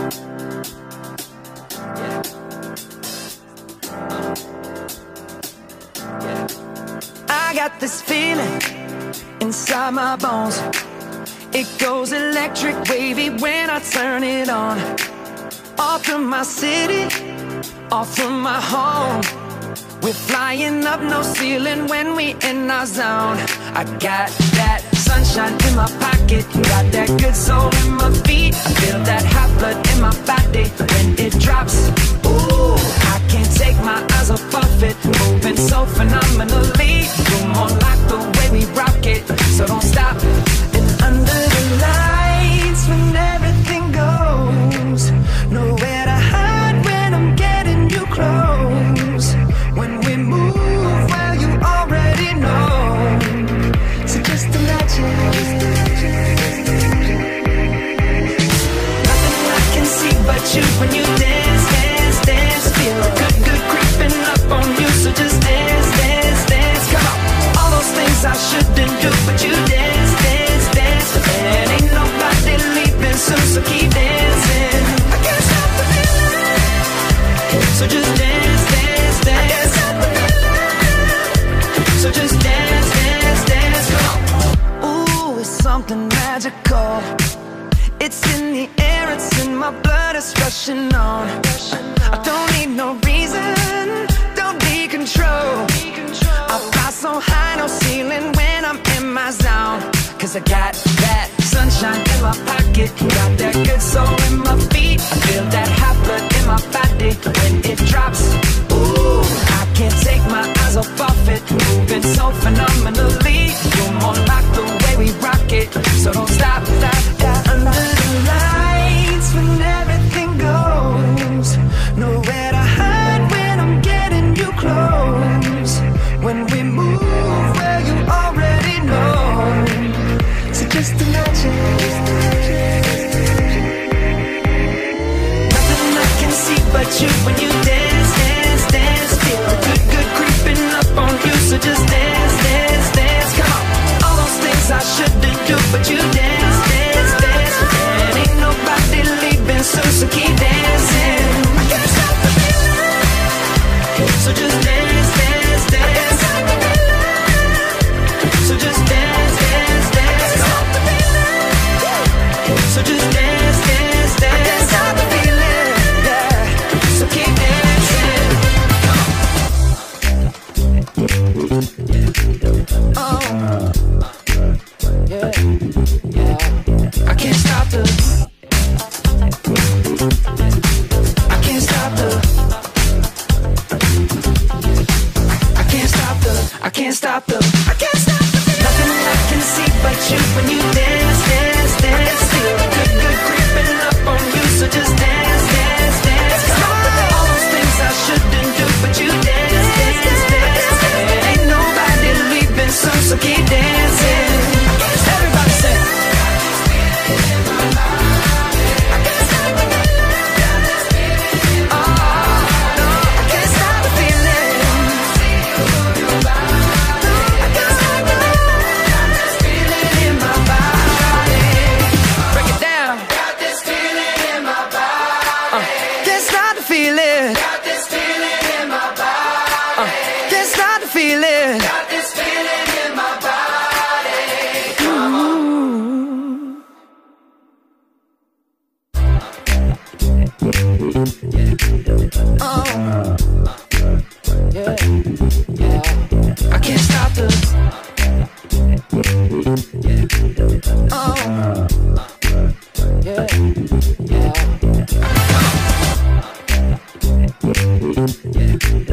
I got this feeling inside my bones. It goes electric wavy when I turn it on. Off from my city, off from my home. We're flying up, no ceiling when we in our zone. I got that sunshine in my pocket, got that good soul in my feet. I feel that hot blood in my body when it drops. Ooh, I can't take my eyes off of it, moving so phenomenally. You're more like the way we rock it, so don't stop. And under the lights when everything goes, nowhere to hide when I'm getting you close. When we move, well, you already know. So just imagine. Nothing I can see but you when you dance, dance, dance. Feel good, good creeping up on you. So just dance, dance, dance. Come on. All those things I shouldn't do, but you dance, dance, dance. And ain't nobody leaving soon, so keep dancing. I can't stop the feeling. So just dance, dance, dance. I can't stop the feeling. So just dance, dance, dance. Come on. Ooh, it's something magical. It's in the air, it's in my blood, it's rushing on. I don't need no reason, don't need control. I fly so high, no ceiling when I'm in my zone. Cause I got that sunshine in my pocket, got that good soul in my feet. I feel that hot blood in my body when it drops. Ooh, I can't take my eyes off of it, moving so phenomenally. You're more like the way we rock it, so don't stop, stop, stop. Under the lights when everything goes, nowhere to hide when I'm getting you close. When we move, well, you already know. So just imagine. Nothing I can see but you when you dance, dance, dance. Feel good, good creeping up on you. So just dance, dance, dance. Come on. All those things I shouldn't do, but you dance, dance, dance. And ain't nobody leaving soon, so keep dancing. I can't stop the feeling. So just dance, dance, dance. I can't stop the feeling. So just dance, dance, dance. Stop the feeling. So just dance, dance, dance. I can't stop the feeling. Yeah. So keep dancing. Oh. Yeah. Yeah. I can't stop the. I can't stop the. I can't stop the. I can't stop the. I can't stop the. Nothing I can see but you when you dance, dance, dance. Feel good, good creeping up on you. So just dance, dance, dance. Come on. All those things I shouldn't do, but you dance, dance, dance. And ain't nobody leaving soon, so keep dancing. Everybody say.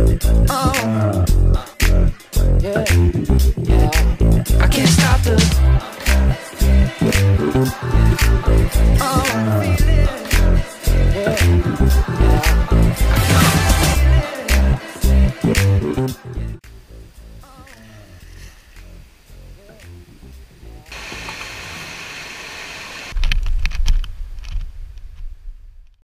I can't stop the